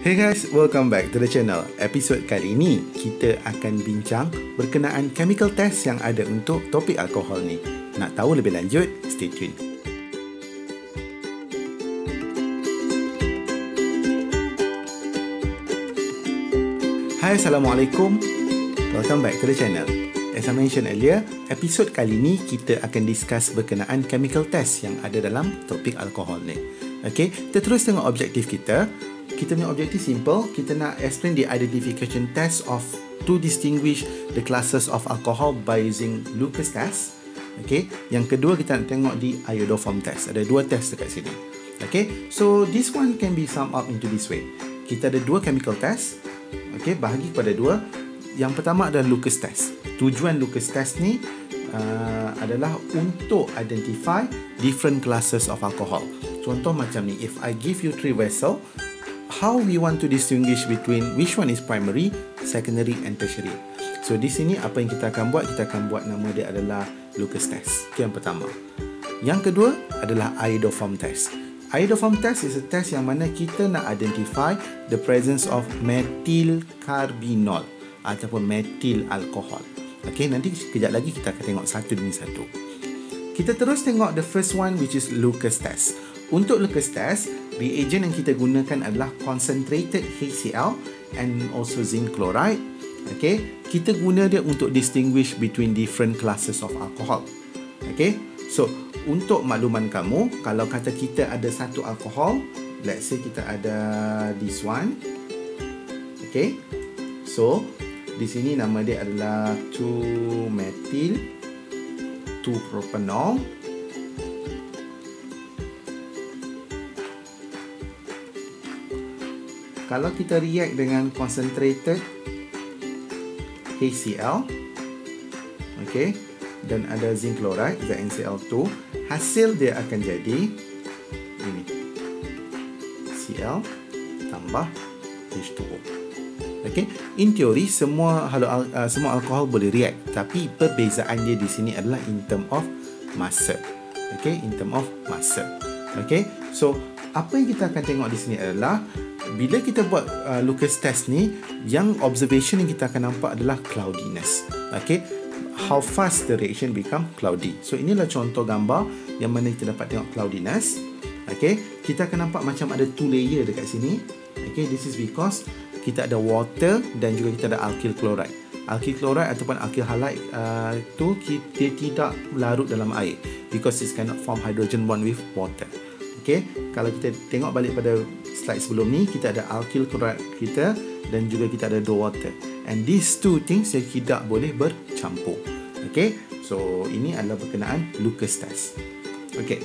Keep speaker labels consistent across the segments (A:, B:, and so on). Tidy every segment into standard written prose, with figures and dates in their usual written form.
A: Hey guys, welcome back to the channel. Episod kali ini, kita akan bincang berkenaan chemical test yang ada untuk topik alkohol ni. Nak tahu lebih lanjut? Stay tune. Hai, Assalamualaikum. Welcome back to the channel. As I mentioned earlier, episod kali ini kita akan discuss berkenaan chemical test yang ada dalam topik alkohol ni. Okay, kita terus tengok objektif kita. Kita punya objektif simple. Kita nak explain the identification test of to distinguish the classes of alcohol by using Lucas test. Okay. Yang kedua kita nak tengok di iodoform test. Ada dua test dekat sini. Okay. So this one can be summed up into this way. Kita ada dua chemical test. Okay. Bahagi kepada dua. Yang pertama adalah Lucas test. Tujuan Lucas test ni adalah untuk identify different classes of alcohol. Contoh macam ni. If I give you 3 vessel, how we want to distinguish between which one is primary, secondary and tertiary. So di sini apa yang kita akan buat? Kita akan buat nama dia adalah Lucas test. Itu yang pertama. Yang kedua adalah iodoform test. Iodoform test is a test yang mana kita nak identify the presence of methyl carbinol ataupun methyl alcohol. Okay, nanti kejap lagi kita akan tengok satu demi satu. Kita terus tengok the first one, which is Lucas test. Untuk Lucas test, reagent yang kita gunakan adalah concentrated HCl and also zinc chloride. Okay, kita guna dia untuk distinguish between different classes of alcohol. Okay, so untuk makluman kamu, kalau kata kita ada satu alkohol, let's say kita ada this one. Okay, so di sini nama dia adalah 2-methyl 2-propanol. Kalau kita react dengan concentrated HCl, okay, dan ada zinc chloride, ZnCl2, hasil dia akan jadi ini, Cl tambah H2O. Okay, in teori semua alkohol boleh react, tapi perbezaan dia di sini adalah in term of massa. Okay, in term of massa. Okay, so apa yang kita akan tengok di sini adalah bila kita buat Lucas test ni, yang observation yang kita akan nampak adalah cloudiness. Okay, how fast the reaction become cloudy. So inilah contoh gambar yang mana kita dapat tengok cloudiness. Okay, kita akan nampak macam ada 2 layer dekat sini. Okay, this is because kita ada water dan juga kita ada alkyl chloride. Alkyl chloride ataupun alkyl halide tu dia tidak larut dalam air because it cannot form hydrogen bond with water. Okay, kalau kita tengok balik pada slide sebelum ni, kita ada alkyl chloride kita dan juga kita ada water. And these two things yang tidak boleh bercampur. Okay, so ini adalah berkenaan Lucas test. Okay,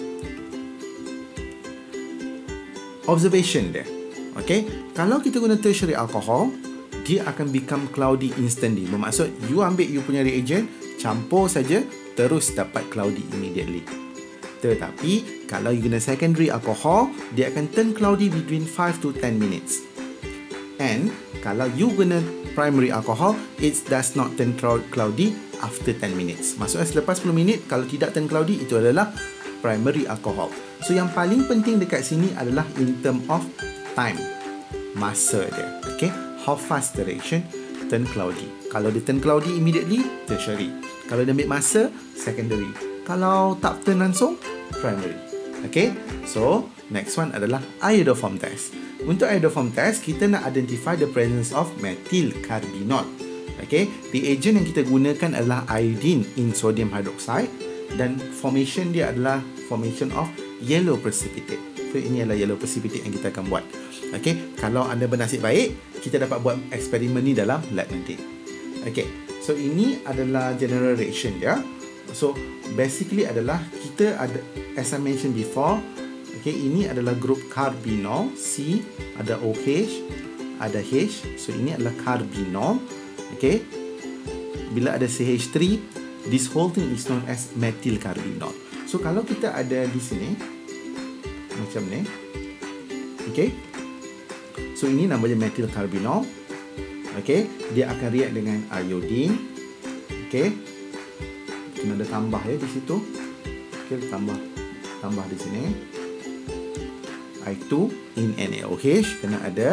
A: observation dia. Okay, kalau kita guna tertiary alcohol, dia akan become cloudy instantly. Bermaksud, you ambil you punya reagent, campur saja, terus dapat cloudy immediately. Tetapi kalau you guna secondary alcohol, dia akan turn cloudy between 5 to 10 minutes. And kalau you guna primary alcohol, it does not turn cloudy after 10 minutes. Maksudnya selepas 10 minit, kalau tidak turn cloudy, itu adalah primary alcohol. So yang paling penting dekat sini adalah in term of time, masa dia. Okay, how fast the reaction turn cloudy. Kalau dia turn cloudy immediately, tertiary. Kalau dia ambil masa, secondary. Kalau tak turn langsung, primary. Okay, so next one adalah iodoform test. Untuk iodoform test, kita nak identify the presence of methyl carbinol. Okay, reagent yang kita gunakan adalah iodine in sodium hydroxide dan formation dia adalah formation of yellow precipitate. So ini adalah yellow precipitate yang kita akan buat. Okay, kalau anda bernasib baik, kita dapat buat eksperimen ni dalam lab nanti. Okay, so ini adalah general reaction dia. So basically adalah kita ada, as I mentioned before, okay, ini adalah group carbinol, C, ada OH, ada H. So ini adalah carbinol. Okay, bila ada CH3, this whole thing is known as methyl carbinol. So kalau kita ada di sini macam ni, okay, so ini namanya methyl carbinol. Okay, dia akan react dengan iodine. Okay, kena ada tambah ya di situ. Okay, tambah di sini. I2 in NaOH kena ada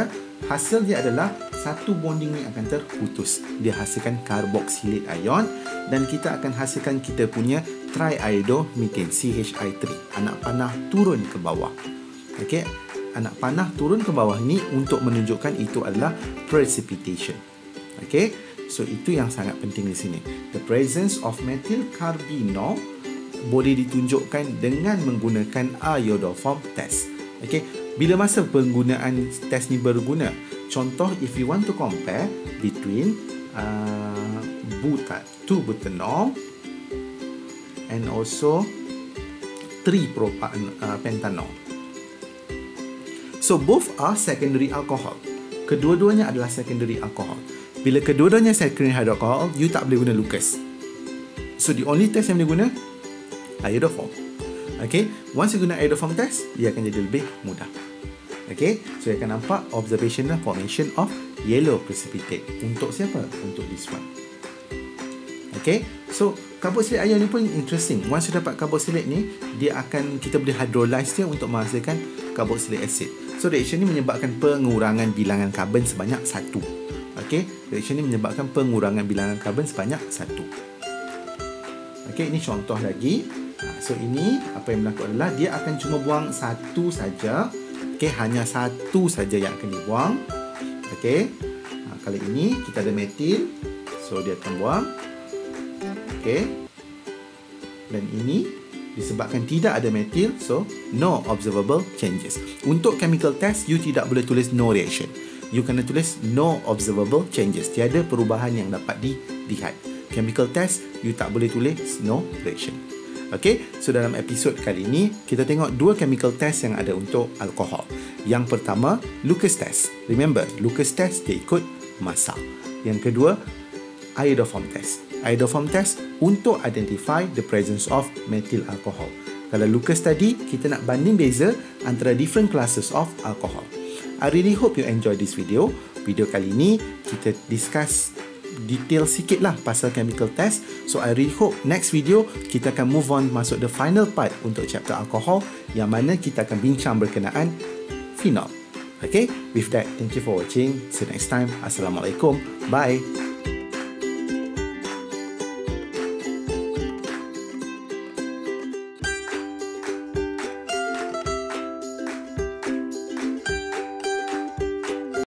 A: hasil dia adalah satu bonding ni akan terputus. Dia hasilkan carboxylate ion dan kita akan hasilkan kita punya triiodomethane CHI3. Anak panah turun ke bawah. Okey, anak panah turun ke bawah ni untuk menunjukkan itu adalah precipitation. Okey, so itu yang sangat penting di sini. The presence of methyl carbinol boleh ditunjukkan dengan menggunakan iodoform test. Okey, bila masa penggunaan test ni berguna? Contoh, if you want to compare between 2-butanol and also 3-pentanol. So both are secondary alcohol. Kedua-duanya adalah secondary alcohol. Bila kedua-duanya secondary alcohol, you tak boleh guna Lucas. So the only test yang boleh guna iodoform. Okay, once you guna iodoform test, dia akan jadi lebih mudah. Okay, so you akan nampak observational formation of yellow precipitate. Untuk siapa? Untuk this one. Okay, so carboxylate ion ni pun interesting. Once you dapat carboxylate ni, dia akan, kita boleh hydrolyze dia untuk menghasilkan carboxylate acid. So reaction ni menyebabkan pengurangan bilangan karbon sebanyak 1. Okay, reaction ni menyebabkan pengurangan bilangan karbon sebanyak 1. Okay, ini contoh lagi. So ini apa yang berlaku adalah dia akan cuma buang satu saja. Okay, hanya satu saja yang akan dibuang. Okay, kali ini kita ada metil, so dia akan buang. Okay, dan ini disebabkan tidak ada metil, so no observable changes. Untuk chemical test, you tidak boleh tulis no reaction. You kena tulis no observable changes. Tiada perubahan yang dapat dilihat. Chemical test, you tak boleh tulis no reaction. Okay, so dalam episod kali ini, kita tengok dua chemical test yang ada untuk alkohol. Yang pertama, Lucas test. Remember, Lucas test dia ikut masa. Yang kedua, iodoform test. Iodoform test untuk identify the presence of methyl alcohol. Kalau Lucas tadi, kita nak banding beza antara different classes of alcohol. I really hope you enjoy this video. Video kali ini, kita discuss detail sikit lah pasal chemical test. So I really hope next video kita akan move on masuk the final part untuk chapter alcohol, yang mana kita akan bincang berkenaan phenol. Okay, with that, thank you for watching. See you next time. Assalamualaikum. Bye.